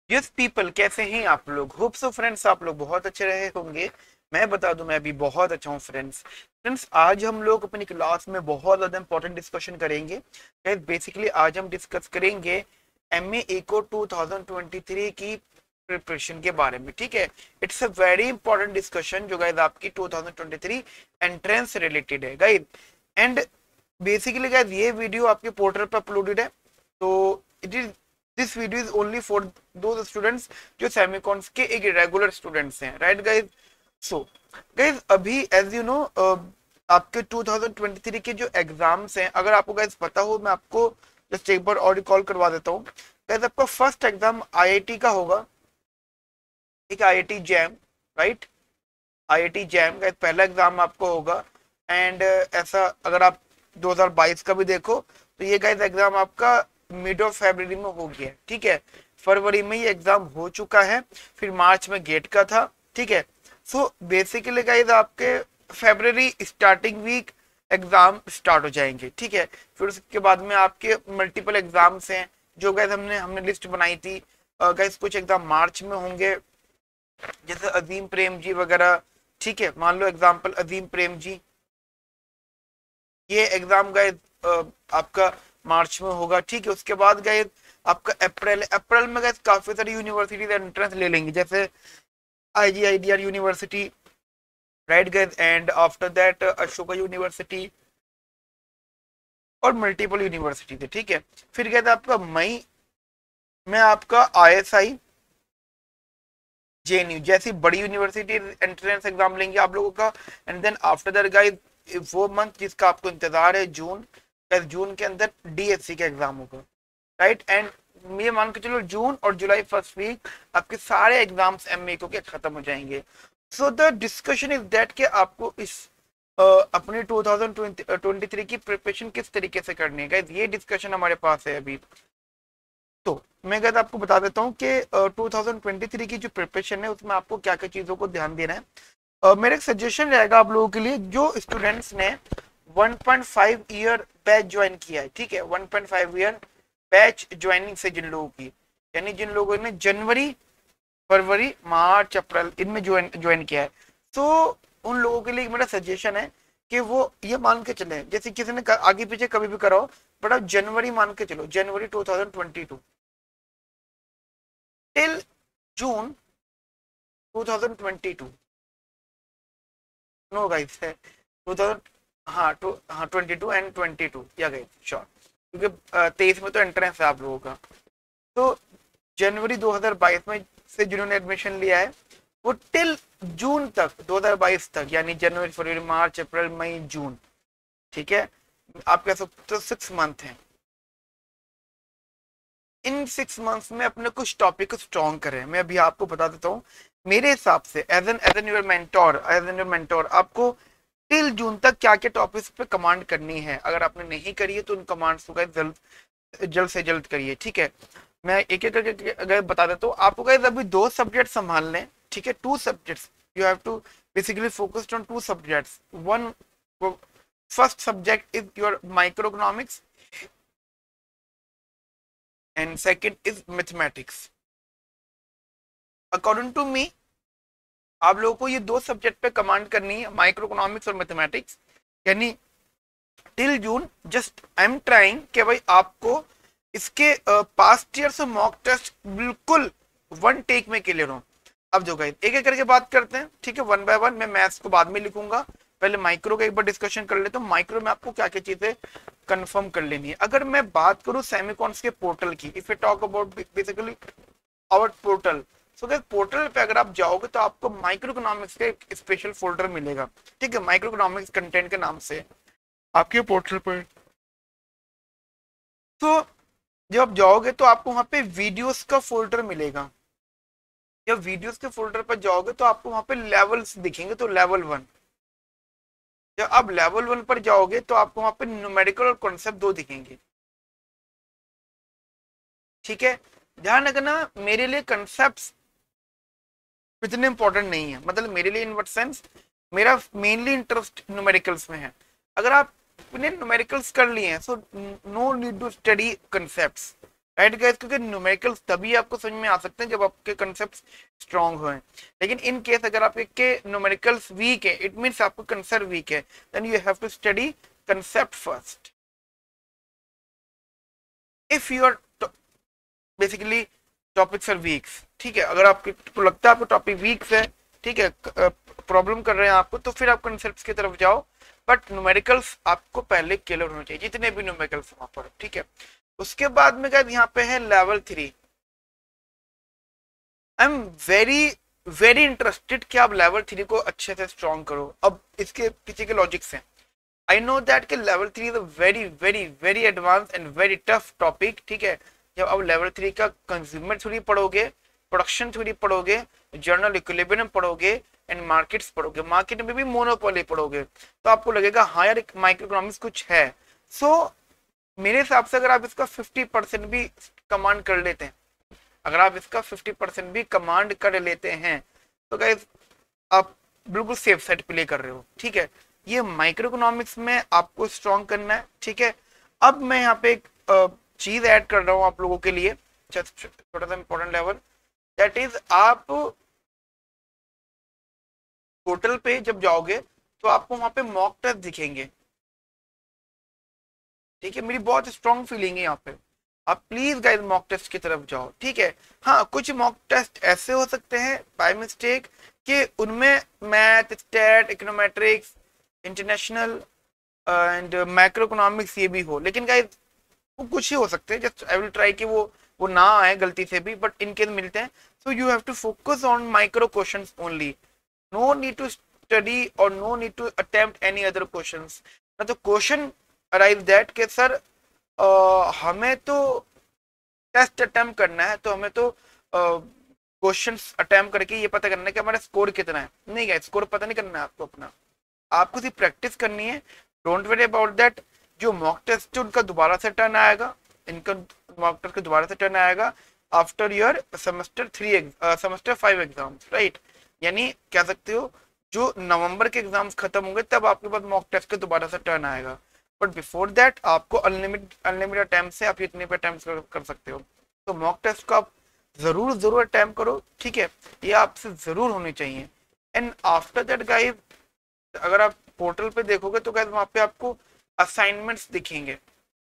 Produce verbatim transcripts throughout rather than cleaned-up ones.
Yes people, कैसे हैं आप लोग? होप सो फ्रेंड्स आप लोग बहुत अच्छे रहे होंगे। मैं बता दूं, मैं भी बहुत अच्छा हूँ फ्रेंड्स। फ्रेंड्स आज हम लोग अपनी क्लास में बहुत ज्यादा इंपॉर्टेंट डिस्कशन करेंगे। बेसिकली आज हम डिस्कस करेंगे M A eco two thousand twenty three की प्रिपरेशन के बारे में। ठीक है, it's a very important discussion जो गाइज आपकी two thousand twenty three entrance related है गाइज। एंड बेसिकली गाइज ये वीडियो आपके पोर्टल पर अपलोडेड है, तो it is this video is only for the students जो सेमिकॉन्स के एक रेगुलर स्टूडेंट्स हैं, राइट गाइज। सो गाइज अभी एज यू नो आपके टू थाउजेंड ट्वेंटी थ्री के जो एग्जाम्स हैं, अगर आपको गाइज पता हो, मैं आपको जस्ट एक बार और रिकॉल करवा देता हूँ। गाइज आपका फर्स्ट एग्जाम आईआईटी का होगा, एक IIT JAM, right. IIT JAM का पहला एग्जाम आपको होगा। एंड uh, ऐसा अगर आप दो हज़ार बाईस का भी देखो तो ये गाइस एग्जाम आपका मिड ऑफ फरवरी में हो गया है। ठीक है, फरवरी में ये एग्जाम हो चुका है, फिर मार्च में गेट का था। ठीक है, सो बेसिकली गाइस आपके फरवरी स्टार्टिंग वीक एग्जाम स्टार्ट हो जाएंगे। ठीक है, फिर उसके बाद में आपके मल्टीपल एग्जाम्स हैं जो गाइस हमने हमने लिस्ट बनाई थी। गाइस कुछ एग्जाम मार्च में होंगे, जैसे अजीम प्रेम जी वगैरह। ठीक है, मान लो एग्जाम्पल अजीम प्रेम जी, ये एग्जाम गए आपका मार्च में होगा। ठीक है, उसके बाद गए आपका अप्रैल अप्रैल में गए काफी सारी यूनिवर्सिटी एंट्रेंस ले लेंगी, जैसे I G I D R university, right guys. And after that Ashoka university और मल्टीपल यूनिवर्सिटी थे। ठीक है, फिर गया था आपका मई में आपका आई एस आई जेएनयू जैसी बड़ी यूनिवर्सिटी एंट्रेंस एग्जाम लेंगे आप लोगों का। And then after that guys वो मंथ जिसका आपको इंतजार है, जून। जून के अंदर डीएससी का एग्जाम होगा, राइट। एंड ये मान के चलो जून और जुलाई फर्स्ट वीक आपके सारे एग्जाम्स एमए को के खत्म हो जाएंगे। So the discussion is that कि आपको इस uh, अपने टू थाउजेंड ट्वेंटी थ्री की प्रिपरेशन किस तरीके से करनी है गाइस, ये डिस्कशन हमारे पास है अभी। तो मैं कहता आपको बता देता हूँ कि टू थाउजेंड ट्वेंटी थ्री की जो प्रिपरेशन है उसमें आपको क्या क्या चीजों को ध्यान देना है। uh, मेरा एक सजेशन रहेगा आप लोगों के लिए, जो स्टूडेंट्स ने one point five year batch join किया है। ठीक है, one point five year batch joining से जिन लोगों की, यानी जिन लोगों ने जनवरी फरवरी मार्च अप्रैल इनमें ज्वाइन ज्वाइन किया है, तो उन लोगों के लिए मेरा सजेशन है कि वो ये मान के चले, जैसे किसी ने आगे पीछे कभी भी कराओ, बट आप जनवरी मान के चलो, January two thousand twenty two till June two thousand twenty two. No guys है टू थाउजेंड, हाँ टू हाँ twenty two and twenty two या गाइस श्योर, क्योंकि तेईस में तो एंट्रेंस है आप लोगों का। तो जनवरी दो हज़ार बाईस में से जिन्होंने एडमिशन लिया है वो टिल जून तक, दो हज़ार बाईस तक, यानी जनवरी फरवरी मार्च अप्रैल मई जून। ठीक है, आप कह सकते हो सिक्स मंथ हैं। इन सिक्स मंथ्स में अपने कुछ टॉपिक को स्ट्रॉन्ग करें। मैं अभी आपको बता देता हूँ मेरे हिसाब से, as an as an your mentor as an your mentor आपको टिल जून तक क्या क्या टॉपिक्स पे कमांड करनी है। अगर आपने नहीं करी है तो उन कमांड्स को जल्द जल्द से जल्द करिए। ठीक है, मैं एक एक करके अगर बता देता हूँ आपको गाइस, अभी दो सब्जेक्ट संभाल लें। ठीक है, two subjects you have to basically focused on two subjects. One first subject is your micro economics and second is mathematics. According to me, आप लोगों को ये दो सब्जेक्ट पे कमांड करनी है, माइक्रो इकोनॉमिक्स और मैथमेटिक्स। यानी till June just I am trying कि भाई आपको इसके पास्ट ईयर से मॉक टेस्ट बिल्कुल वन टेक में क्लियर हो। अब जो गाइस एक एक करके बात करते हैं। ठीक है, वन बाय वन। मैं मैथ्स को बाद में लिखूंगा, पहले माइक्रो का एक बार डिस्कशन कर लेता हूँ। माइक्रो में आपको क्या क्या चीजें कंफर्म कर लेनी है। अगर मैं बात करूं सेमिकॉन्स के पोर्टल की, if you talk about basically our portal, so guys portal पे अगर आप जाओगे तो आपको माइक्रो इकोनॉमिक्स का एक स्पेशल फोल्डर मिलेगा। ठीक है, माइक्रो इकोनॉमिक्स कंटेंट के नाम से आपके पोर्टल पर। तो जब आप जाओगे तो आपको वहां पे वीडियोस का फोल्डर मिलेगा। जब वीडियोस के फोल्डर पर जाओगे तो आपको वहां पे लेवल्स दिखेंगे, तो लेवल वन। जब आप लेवल वन पर जाओगे तो आपको वहां पे न्यूमेरिकल और कॉन्सेप्ट दो दिखेंगे। ठीक है, ध्यान रखना मेरे लिए कॉन्सेप्ट्स इतने इंपॉर्टेंट नहीं है, मतलब मेरे लिए इन व्हाट सेंस, मेरा मेनली इंटरेस्ट न्यूमेरिकल्स में है। अगर आप न्यूमेरिकल्स कर लिए हैं so no need to study concepts, right guys, क्योंकि न्यूमेरिकल्स तभी आपको समझ में आ सकते हैं जब आपके कंसेप्ट स्ट्रांग हों। लेकिन इन केस अगर आपके न्यूमेरिकल्स वीक है, इट मींस आपको कंसेप्ट वीक है, then you have to study concept first. If you are basically topics are weeks, ठीक है, अगर आपको लगता है आपको टॉपिक वीक्स है, ठीक है, प्रॉब्लम कर रहे हैं आपको, तो फिर आप कंसेप्ट की तरफ जाओ। बट न्यूमेरिकल्स आपको पहले क्लियर होना चाहिए, जितने भी न्यूमेरिकल्स वहां पर, ठीक है। उसके बाद में गाइस यहाँ पे है level three. I am very very interested कि आप लेवल थ्री को अच्छे से स्ट्रॉन्ग करो। अब इसके पीछे के लॉजिक्स हैं। आई नो दैट कि level three is a very very very advance and very tough topic, ठीक है। जब आप लेवल थ्री का कंज्यूमर थ्योरी पढ़ोगे, प्रोडक्शन थ्योरी पढ़ोगे, जर्नल इक्विलिब्रियम पढ़ोगे एंड मार्केट्स पढ़ोगे, मार्केट में भी मोनोपोली पढ़ोगे, तो आपको लगेगा हाँ यार माइक्रो इकोनॉमिक्स कुछ है। सो so, मेरे हिसाब से अगर आप इसका फिफ्टी परसेंट भी कमांड कर लेते हैं, अगर आप इसका फिफ्टी परसेंट भी कमांड कर लेते हैं, तो गाइस आप बिल्कुल सेफ साइड प्ले कर रहे हो, ठीक है। ये माइक्रो इकोनॉमिक्स में आपको स्ट्रॉन्ग करना है, ठीक है। अब मैं यहाँ पे एक चीज ऐड कर रहा हूँ आप लोगों के लिए, छोटा सा इंपॉर्टेंट लेवल, दैट इज आप पोर्टल पे जब जाओगे तो आपको वहां पे मॉक टेस्ट दिखेंगे, ठीक है। मेरी बहुत स्ट्रॉन्ग फीलिंग है यहाँ पे, आप प्लीज गाइस मॉक टेस्ट की तरफ जाओ, ठीक है। हाँ, कुछ मॉक टेस्ट ऐसे हो सकते हैं बाय मिस्टेक कि उनमें math, stat, econometrics, international and macro economics ये भी हो, लेकिन गाइस वो कुछ ही हो सकते हैं। जस्ट आई विल ट्राई कि वो वो ना आए गलती से भी, बट इन केस मिलते हैं, so you have to focus on micro questions only. No need to study और no need to attempt any other questions. ना तो क्वेश्चन अराइव दैट कि सर uh, हमें तो टेस्ट अटेम्प्ट करना है, तो हमें तो क्वेश्चंस uh, अटेम्प्ट करके ये पता करना है कि हमारा स्कोर कितना है। नहीं गाइस, स्कोर पता नहीं करना है आपको अपना, आपको सिर्फ प्रैक्टिस करनी है। Don't worry about that. जो मॉक टेस्ट है उनका दोबारा से टर्न आएगा, इनका मॉक टेस्ट का दोबारा से टर्न आएगा after your semester three semester five exams, right. यानी कह सकते हो जो नवंबर के एग्जाम्स खत्म होंगे तब आपके पास मॉक टेस्ट का दोबारा से टर्न आएगा। बट बिफोर दैट आपको अनलिमिटेड अनलिमिटेड अटेम्प्ट से आप इतने पे अटेम्प्ट कर, कर सकते हो। तो मॉक टेस्ट को आप जरूर जरूर अटेम्प्ट करो, ठीक है, ये आपसे जरूर होनी चाहिए। एंड आफ्टर दैट गाइस, अगर आप पोर्टल पे देखोगे तो गाइस वहां पे आपको असाइनमेंट्स दिखेंगे।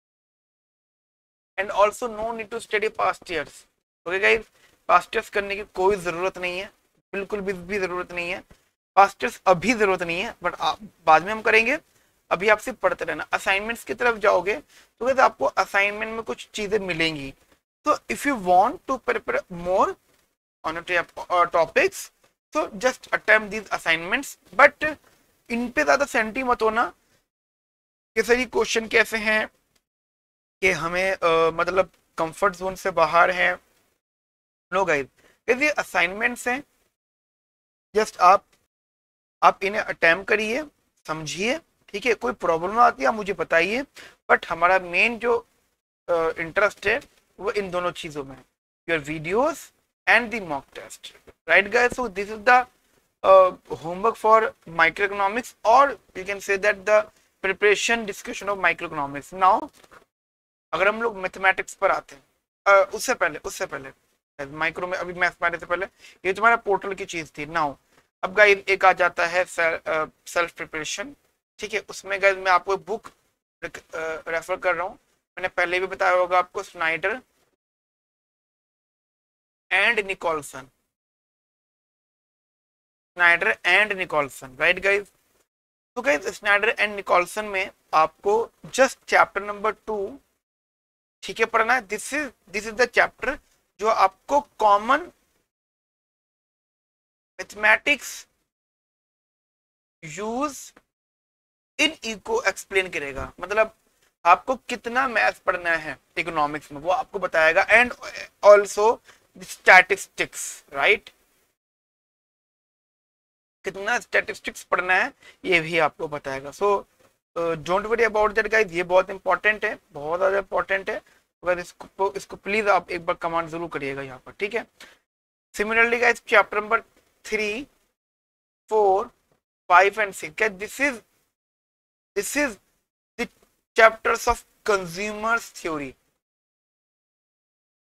And also no need to study past years, okay guys. Past years करने की कोई जरूरत नहीं है, बिल्कुल भी, भी जरूरत नहीं है। पास्ट ईयर्स अभी जरूरत नहीं है, बट बाद में हम करेंगे, अभी आप सिर्फ पढ़ते रहना। असाइनमेंट्स की तरफ जाओगे तो गाइस आपको असाइनमेंट में कुछ चीजें मिलेंगी। तो if you want to prepare more on topics, so just attempt these assignments, but इन पे ज्यादा सेंटी मत होना कि सर ये क्वेश्चन कैसे हैं कि हमें uh, मतलब कंफर्ट जोन से बाहर है। नो गाइस, ये असाइनमेंट्स हैं, जस्ट आप आप इन्हें अटेम्प्ट करिए, समझिए, ठीक है। कोई प्रॉब्लम आती है आप मुझे बताइए, बट हमारा मेन जो इंटरेस्ट uh, है वो इन दोनों चीजों में, your videos and the mock test, right guys? So this is the uh, homework for microeconomics, or you can say that the preparation discussion of microeconomics. Now अगर हम लोग मैथमेटिक्स पर आते हैं, uh, उससे पहले उससे पहले माइक्रो में, अभी मैथमेटिक्स से पहले ये तुम्हारा पोर्टल की चीज थी। नाउ अब गाइस एक आ जाता है सेल्फ प्रिपरेशन, ठीक है। उसमें गाइस मैं आपको बुक रेफर कर रहा हूँ, मैंने पहले भी बताया होगा आपको, Snyder and Nicholson, Snyder and Nicholson, right guys. तो गाइस स्नाइडर एंड निकोलसन में आपको जस्ट चैप्टर नंबर टू, ठीक है, पढ़ना है। This is this is the chapter जो आपको common mathematics use in eco explain करेगा, मतलब आपको कितना मैथ पढ़ना है इकोनॉमिक्स में वो आपको बताएगा। एंड ऑल्सो स्टैटिस्टिक्स, राइट, कितना स्टैटिस्टिक्स पढ़ना है ये भी आपको बताएगा। So don't worry about that guys, ये बहुत इंपॉर्टेंट है, बहुत ज्यादा इंपॉर्टेंट है। अगर इसको इसको प्लीज आप एक बार कमांड जरूर करिएगा यहाँ पर, ठीक है। Similarly guys chapter number three, four, five and six, this is this is the chapters of consumers theory,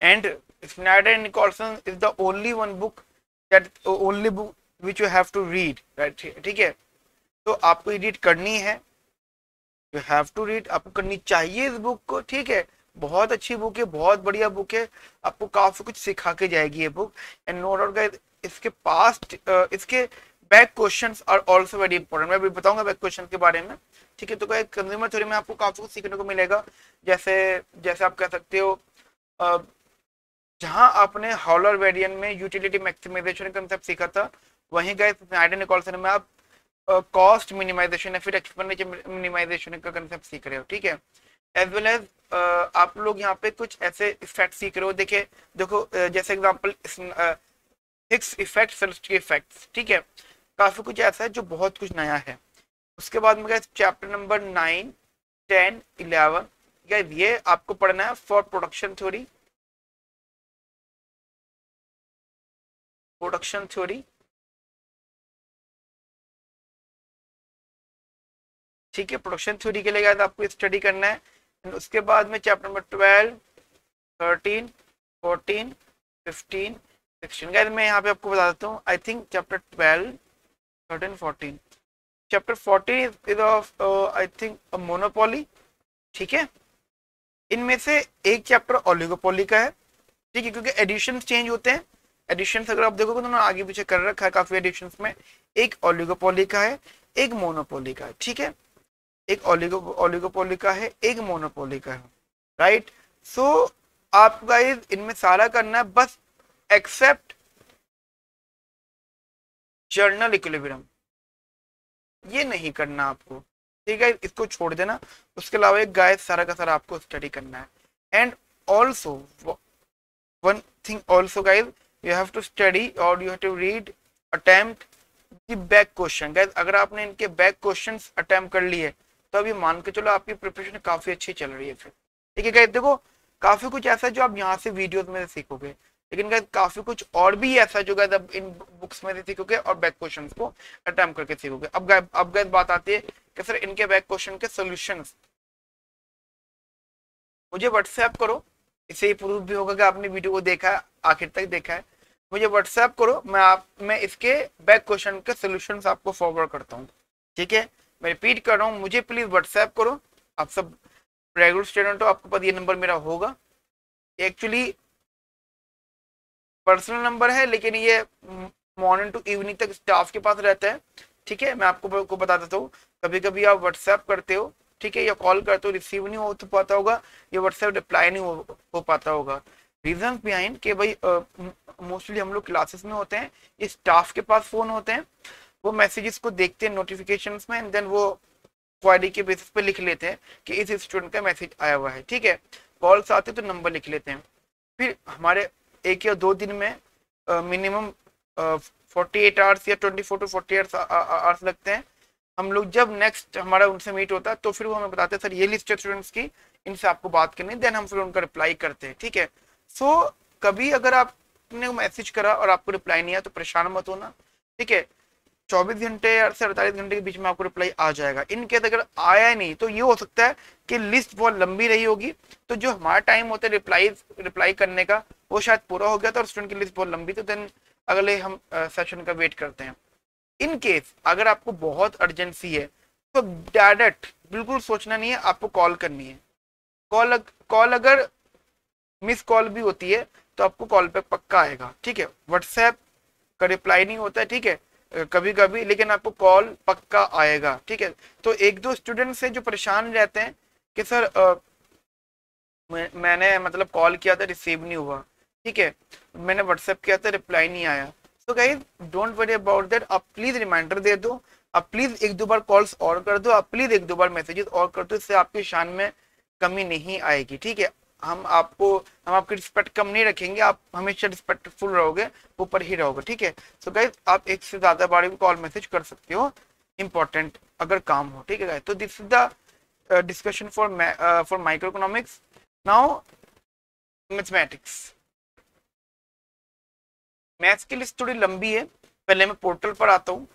and Snyder and Nicholson is the only one book that only book which you have to read, right, ठीक है। तो आपको read करनी है, you have to read, आपको करनी चाहिए इस बुक को, ठीक है। बहुत अच्छी बुक है, बहुत बढ़िया बुक है, आपको काफी कुछ सिखा के जाएगी ये book. And no doubt guys, इसके पास्ट uh, इसके back questions are also very important. मैं अभी बताऊंगा बैक क्वेश्चन के बारे में, ठीक है। तो गाइस कंज्यूमर थ्योरी में आपको काफी कुछ सीखने को मिलेगा। जैसे जैसे आप कह सकते हो, uh, जहां आपने हॉलर वेरिएंट में यूटिलिटी मैक्सिमाइजेशन कंसेप्ट सीखा था, वहीं गाइस स्नाइडर निकोलसन में आप कॉस्ट मिनिमाइजेशन या फिर एक्सपेंडिचर मिनिमाइजेशन का कंसेप्ट सीख रहे हो, ठीक है। एज वेल एज आप लोग यहाँ पे कुछ ऐसे इफेक्ट सीख रहे हो। देखिए देखो, uh, जैसे example Hicks effect, celestial effects, ठीक है। काफी कुछ ऐसा है जो बहुत कुछ नया है। उसके बाद में guys chapter number nine, ten, eleven, guys ये आपको पढ़ना है for production theory, production theory, ठीक है। प्रोडक्शन थ्योरी के लिए गाइस आपको स्टडी करना है। उसके बाद में chapter number twelve, thirteen, fourteen, fifteen, sixteen, guys मैं यहाँ पे आपको बता देता हूँ। I think chapter twelve, thirteen, fourteen, chapter fourteen is of I think monopoly, ठीक है। इनमें से एक चैप्टर ओलिगोपोली का है, ठीक है, क्योंकि एडिशन चेंज होते हैं। एडिशन अगर आप देखोगे तो उन्होंने आगे पीछे कर रखा है काफी एडिशन में। एक ओलिगोपोली का है, एक मोनोपोली का है, ठीक है। एक ओलिगो ओलिगोपोली का है, एक मोनोपोली का है, राइट। सो आप गाइस इनमें सारा करना है, बस एक्सेप्ट जर्नल इक्विलिब्रियम, ये नहीं करना आपको, ठीक है, इसको छोड़ देना। उसके अलावा एक गाइस सारा का सारा आपको स्टडी करना है। And also one thing also guys, you have to study और you have to read attempt the back question. Guys अगर आपने इनके बैक क्वेश्चंस अटेम्प्ट कर लिए तो अभी मान के चलो आपकी प्रिपरेशन काफी अच्छी चल रही है फिर, ठीक है। गाइस देखो काफी कुछ ऐसा है जो आप यहाँ से वीडियोस में सीखोगे, लेकिन गाइस काफी कुछ और भी ऐसा है जो गाइस अब इन बुक्स में से सीखोगे और बैक क्वेश्चंस को अटेम्प्ट करके सीखोगे। अब गाइस अब गाइस बात आती है कि सर इनके बैक क्वेश्चन के सॉल्यूशंस मुझे व्हाट्सएप करो, इससे ही प्रूफ भी होगा कि आपने वीडियो को देखा है, आखिर तक देखा है। मुझे व्हाट्सएप करो, मैं आप मैं इसके बैक क्वेश्चन के सॉल्यूशंस आपको फॉरवर्ड करता हूँ, ठीक है। मैं रिपीट कर रहा हूँ, मुझे प्लीज व्हाट्सएप करो। आप सब रेगुलर स्टूडेंट हो, आपको पता ये नंबर मेरा होगा। एक्चुअली पर्सनल नंबर है, लेकिन ये मॉर्निंग टू इवनिंग तक स्टाफ के पास रहता है, ठीक है। मैं आपको को बता देता हूँ, कभी कभी आप व्हाट्सएप करते हो, ठीक है, या कॉल करते हो, रिसीव नहीं हो तो पाता होगा, या व्हाट्सएप रिप्लाई नहीं हो, हो पाता होगा। रीजन बिहाइंड के भाई मोस्टली हम लोग क्लासेस में होते हैं, ये स्टाफ के पास फोन होते हैं, वो मैसेजेस को देखते हैं नोटिफिकेशंस में, एंड देन वो क्वारी के बेसिस पे लिख लेते हैं कि इस स्टूडेंट का मैसेज आया हुआ है, ठीक है। कॉल्स आते तो नंबर लिख लेते हैं, फिर हमारे एक या दो दिन में मिनिमम फोर्टी एट आवर्स या twenty four to forty hours लगते हैं। हम लोग जब नेक्स्ट हमारा उनसे मीट होता है तो फिर वो हमें बताते हैं सर ये लिस्ट है स्टूडेंट्स की, इनसे आपको बात करनी, देन हम फिर उनका रिप्लाई करते हैं, ठीक है। सो so, कभी अगर आपने मैसेज करा और आपको रिप्लाई नहीं आया तो परेशान मत होना, ठीक है। चौबीस घंटे से अड़तालीस घंटे के बीच में आपको रिप्लाई आ जाएगा। इन केस अगर आया नहीं तो ये हो सकता है कि लिस्ट बहुत लंबी रही होगी, तो जो हमारा टाइम होता है रिप्लाई रिप्लाई करने का वो शायद पूरा हो गया था और स्टूडेंट की लिस्ट बहुत लंबी, तो देन अगले हम सेशन का वेट करते हैं। इन केस अगर आपको बहुत अर्जेंसी है तो डायरेक्ट बिल्कुल सोचना नहीं है, आपको कॉल करनी है। कॉल कॉल अगर मिस कॉल भी होती है तो आपको कॉल पे पक्का आएगा, ठीक है। व्हाट्सएप का रिप्लाई नहीं होता है, ठीक है, कभी कभी, लेकिन आपको कॉल पक्का आएगा, ठीक है। तो एक दो स्टूडेंट्स हैं जो परेशान रहते हैं कि सर आ, मैं, मैंने मतलब कॉल किया था रिसीव नहीं हुआ, ठीक है, मैंने व्हाट्सएप किया था रिप्लाई नहीं आया। So guys don't worry about that, आप प्लीज रिमाइंडर दे दो, आप प्लीज एक दो बार कॉल्स और कर दो, आप प्लीज एक दो बार मैसेजेस और कर दो, इससे आपकी शान में कमी नहीं आएगी, ठीक है। हम आपको हम आपकी रिस्पेक्ट कम नहीं रखेंगे, आप हमेशा रिस्पेक्टफुल रहोगे, ऊपर ही रहोगे, ठीक है। सो गाइस आप एक से ज्यादा बार भी कॉल मैसेज कर सकते हो, इंपॉर्टेंट अगर काम हो, ठीक है गाइस। तो this is the discussion for for micro economics. Now mathematics, maths की लिस्ट थोड़ी लंबी है, पहले मैं पोर्टल पर आता हूँ।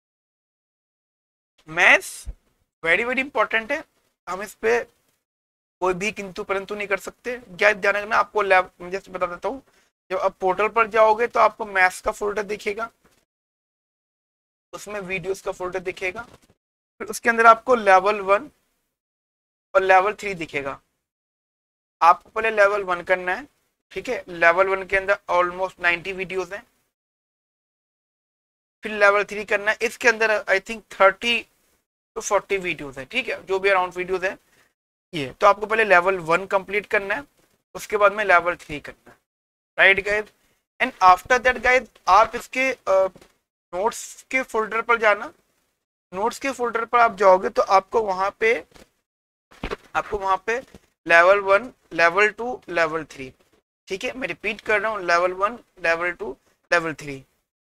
मैथ्स वेरी वेरी इंपॉर्टेंट है, हम इस पे कोई भी किंतु परंतु नहीं कर सकते। क्या ध्यान रखना आपको, लैब जैसे बता देता हूँ, जब आप पोर्टल पर जाओगे तो आपको मैथ्स का फोल्डर दिखेगा, उसमें वीडियोस का फोल्डर दिखेगा, फिर उसके अंदर आपको लेवल वन और लेवल थ्री दिखेगा। आपको पहले लेवल वन करना है, ठीक है। लेवल वन के अंदर ऑलमोस्ट नाइनटी वीडियोस हैं। फिर लेवल थ्री करना है, इसके अंदर I think thirty two forty videos है, ठीक है, जो भी अराउंड वीडियोस है ये। तो आपको पहले लेवल वन कंप्लीट करना है, उसके बाद में लेवल थ्री करना है, right guys. And after that guys आप इसके नोट्स uh, के फोल्डर पर जाना। नोट्स के फोल्डर पर आप जाओगे तो आपको वहां पे आपको वहां पे level one, level two, level three, ठीक है, मैं रिपीट कर रहा हूँ, level one, level two, level three.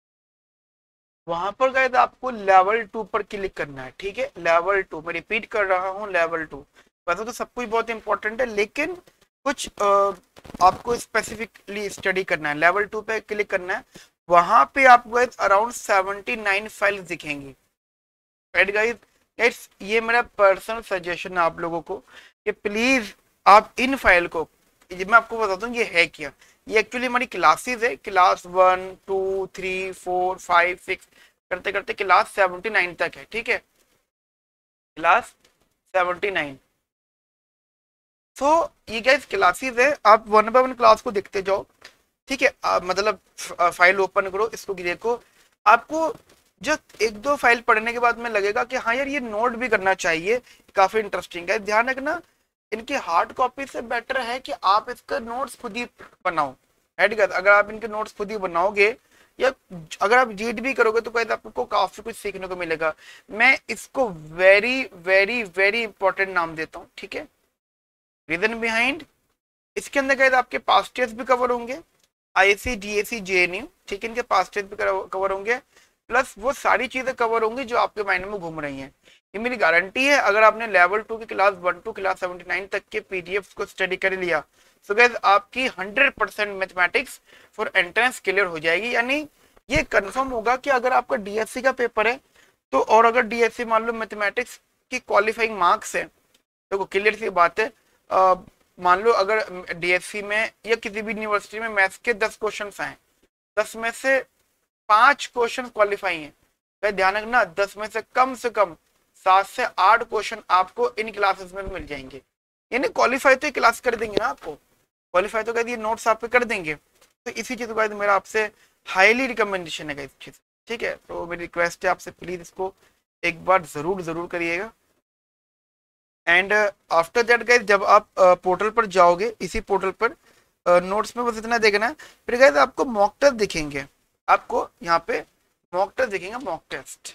वहां पर गए तो आपको लेवल टू पर क्लिक करना है, ठीक है, लेवल टू, मैं रिपीट कर रहा हूँ, लेवल टू। वैसे तो सब कुछ बहुत इंपॉर्टेंट है, लेकिन कुछ आ, आपको स्पेसिफिकली स्टडी करना है। लेवल टू पे क्लिक करना है, वहां पे आपको अराउंड सेवेंटी नाइन फाइल्स दिखेंगी, राइट गाइस। गाइस ये मेरा पर्सनल सजेशन है आप लोगों को कि प्लीज आप इन फाइल को, ये मैं आपको बताता हूँ ये है क्या। ये एक्चुअली हमारी क्लासेस है, class one, two, three, four, five, six करते करते क्लास सेवेंटी नाइन तक है, ठीक है, क्लास सेवेंटी नाइन। तो ये गाइस क्लासेस है, आप वन बाय वन क्लास को देखते जाओ, ठीक है। आ, मतलब फाइल ओपन करो, इसको देखो, आपको जो एक दो फाइल पढ़ने के बाद में लगेगा कि हाँ यार ये नोट भी करना चाहिए, काफी इंटरेस्टिंग है। ध्यान रखना इनकी हार्ड कॉपी से बेटर है कि आप इसका नोट्स खुद ही बनाओ, राइट गाइस। अगर आप इनके नोट्स खुद ही बनाओगे या अगर आप रीड भी करोगे तो गाइस आपको काफी कुछ सीखने को मिलेगा। मैं इसको वेरी वेरी वेरी इंपॉर्टेंट नाम देता हूँ, ठीक है। रीजन बिहाइंड, इसके अंदर गाइस आपके पास्ट टेस्ट भी कवर होंगे, आईएससी, डीएससी, जेएनयू, ठीक है, इनके पास्ट टेस्ट भी कवर होंगे, प्लस वो सारी चीजें कवर होंगी जो आपके माइंड में घूम रही हैं। ये मेरी गारंटी है, अगर आपने लेवल टू की class one two class seventy nine तक के पीडीएफ को स्टडी कर लिया तो गाइस आपकी hundred percent mathematics for entrance clear हो जाएगी। यानी ये कंफर्म होगा कि अगर आपका डीएससी का पेपर है तो, और अगर डीएससी मान लो मैथमेटिक्स की क्वालिफाइंग मार्क्स है तो क्लियर सी बात है, आ, मान लो अगर डीएससी में या किसी भी यूनिवर्सिटी में मैथ्स के दस क्वेश्चन आए, दस में से पांच क्वेश्चन क्वालिफाई हैं, ध्यान रखना दस में से कम से कम सात से आठ क्वेश्चन आपको इन क्लासेस में मिल जाएंगे। यानी क्वालिफाई तो क्लास कर देंगे ना, आपको क्वालिफाई तो कहते हैं नोट्स आप पे कर देंगे। तो इसी चीज का मेरा आपसे हाईली रिकमेंडेशन है इस चीज, ठीक है। तो मेरी रिक्वेस्ट है आपसे, प्लीज इसको एक बार जरूर जरूर करिएगा। एंड आफ्टर दैट गाइस जब आप पोर्टल uh, पर जाओगे, इसी पोर्टल पर नोट्स uh, में बस इतना देखना है। फिर गाइस आपको मॉक टेस्ट दिखेंगे, आपको यहाँ पे मॉक टेस्ट दिखेंगे, मॉक टेस्ट।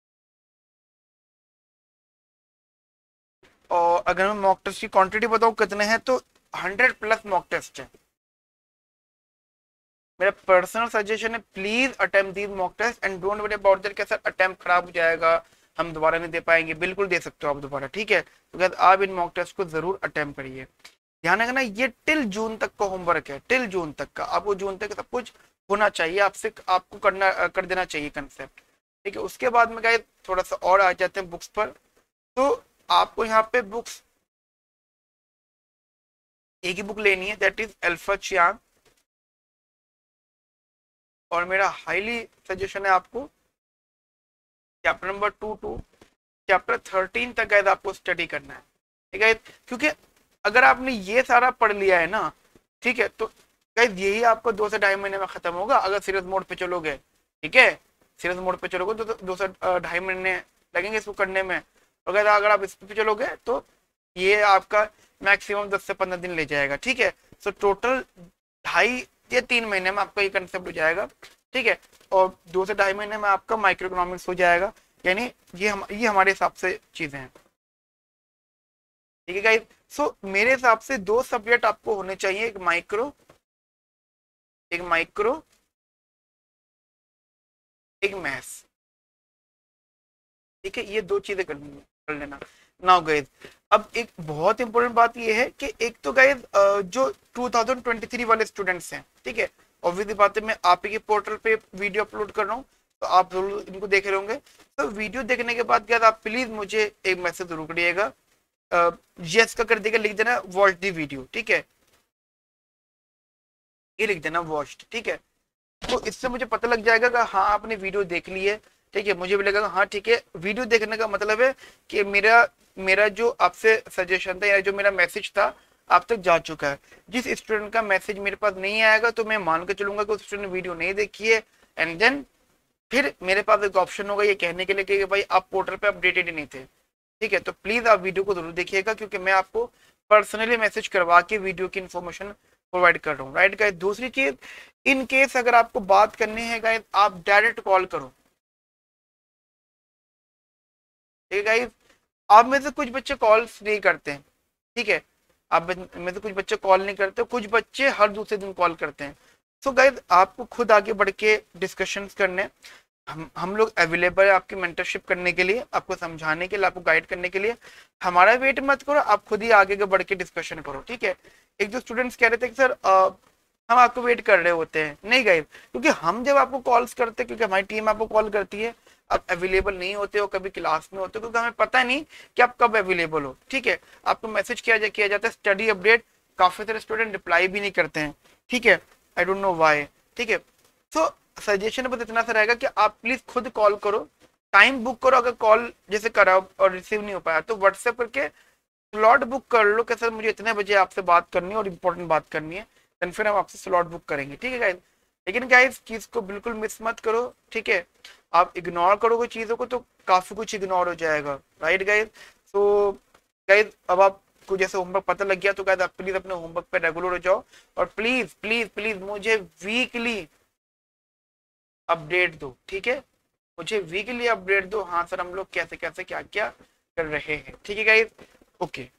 और अगर मैं मॉक टेस्ट की क्वांटिटी बताऊं कितने हैं तो हंड्रेड प्लस मॉक टेस्ट है। मेरा पर्सनल सजेशन है, please attempt these mock test and don't worry about that कि सर अटेम्प्ट खराब हो जाएगा, हम दोबारा नहीं दे पाएंगे। बिल्कुल दे सकते हो आप दोबारा, ठीक है। तो आप इन मॉक टेस्ट को जरूर अटेम्प्ट करिए। ध्यान रखना ये टिल जून तक का होमवर्क है, टिल जून तक का, आपको जून तक सब कुछ होना चाहिए, आपसे आपको करना कर देना चाहिए कंसेप्ट, ठीक है। उसके बाद में गाइस थोड़ा सा और आ जाते हैं बुक्स पर। तो आपको यहाँ पे बुक्स एक ही बुक लेनी है, दैट इज अल्फा चियांग। और मेरा हाईली सजेशन है आपको chapter number two to chapter thirteen तक गाइस आपको स्टडी करना है, ठीक है। क्योंकि अगर आपने ये सारा पढ़ लिया है ना, ठीक है, तो गाइस यही आपको दो से ढाई महीने में खत्म होगा अगर सीरियस मोड पे चलोगे, ठीक है। सीरियस मोड पे चलोगे तो दो से ढाई महीने लगेंगे इसको करने में। अगर अगर आप इस पे चलोगे तो ये आपका मैक्सिमम दस से पंद्रह दिन ले जाएगा, ठीक है। सो टोटल ढाई या तीन महीने में आपका ये कंसेप्ट हो जाएगा, ठीक है। और दो से ढाई महीने में आपका माइक्रो इकोनॉमिक्स हो जाएगा। यानी ये हम ये हमारे हिसाब से चीजें हैं, ठीक है गाइस। सो मेरे हिसाब से दो सब्जेक्ट आपको होने चाहिए, एक माइक्रो एक माइक्रो एक मैथ्स, ठीक है। ये दो चीजें कर कर लेना। नाउ गाइस अब एक बहुत इंपॉर्टेंट बात ये है कि एक तो गाइस जो टू थाउजेंड ट्वेंटी थ्री वाले स्टूडेंट्स हैं, ठीक है, ऑब्वियसली बात है मैं आप ही के पोर्टल पे वीडियो अपलोड कर रहा हूँ तो आप जरूर इनको देख रहे होंगे। तो वीडियो देखने के बाद गाइस आप प्लीज मुझे एक मैसेज जरूर करिएगा यस का कर देगा, लिख देना वॉच दी वीडियो, ठीक है, ये लिख देना वॉच्ड, ठीक है। तो इससे मुझे पता लग जाएगा कि हाँ आपने वीडियो देख ली है, ठीक है, मुझे भी लगेगा हाँ ठीक है। वीडियो देखने का मतलब है कि मेरा मेरा जो आपसे सजेशन था या जो मेरा मैसेज था आप तक जा चुका है। जिस स्टूडेंट का मैसेज मेरे पास नहीं आएगा तो मैं मान के चलूंगा कि उस स्टूडेंट ने वीडियो नहीं देखी है, एंड देन फिर मेरे पास एक ऑप्शन होगा ये कहने के लिए कि भाई आप पोर्टल पे अपडेटेड ही नहीं थे, ठीक है। तो प्लीज आप वीडियो को जरूर देखिएगा क्योंकि मैं आपको पर्सनली मैसेज करवा के वीडियो की इन्फॉर्मेशन प्रोवाइड कर रहा हूँ, राइट गाइस। दूसरी चीज, इन केस अगर आपको बात करनी है गाइस आप डायरेक्ट कॉल करो, ठीक है गाइस। आप में से कुछ बच्चे कॉल्स नहीं करते हैं, ठीक है, आप में से कुछ बच्चे कॉल नहीं करते, कुछ बच्चे हर दूसरे दिन कॉल करते हैं। सो गाइस आपको खुद आगे बढ़ के डिस्कशंस करने, हम हम लोग अवेलेबल है आपकी मेंटरशिप करने के लिए, आपको समझाने के लिए, आपको गाइड करने के लिए। हमारा वेट मत करो, आप खुद ही आगे बढ़ के डिस्कशन करो, ठीक है। एक दो स्टूडेंट्स कह रहे थे कि सर आ, हम आपको वेट कर रहे होते हैं, नहीं गाइस, क्योंकि हम जब आपको कॉल्स करते हैं, क्योंकि हमारी टीम आपको कॉल करती है, आप अवेलेबल नहीं होते हो, कभी क्लास में होते हो, क्योंकि हमें पता नहीं कि आप कब अवेलेबल हो, ठीक है। आपको मैसेज किया जा, किया जाता है स्टडी अपडेट, काफी सारे स्टूडेंट रिप्लाई भी नहीं करते हैं, ठीक है, आई डोंट नो व्हाई, ठीक है। सो सजेशन बस इतना सा रहेगा कि आप प्लीज खुद कॉल करो, टाइम बुक करो, अगर कॉल जैसे करा और रिसीव नहीं हो पाया तो व्हाट्सएप करके स्लॉट बुक कर लो कि सर मुझे इतने बजे आपसे बात करनी है और इम्पोर्टेंट बात करनी है, देन फिर हम आपसे स्लॉट बुक करेंगे, ठीक है गाइस। लेकिन गाइस चीज को बिल्कुल मिस मत करो, ठीक है। आप इग्नोर करोगे चीजों को तो काफी कुछ इग्नोर हो जाएगा, राइट गाइस। सो गाइस अब आपको जैसे होमवर्क पता लग गया तो गाइस आप प्लीज अपने होमवर्क पे रेगुलर हो जाओ, और प्लीज प्लीज प्लीज मुझे वीकली अपडेट दो, ठीक है, मुझे वीकली अपडेट दो, हाँ सर हम लोग कैसे कैसे क्या क्या कर रहे हैं, ठीक है गाइस, ओके।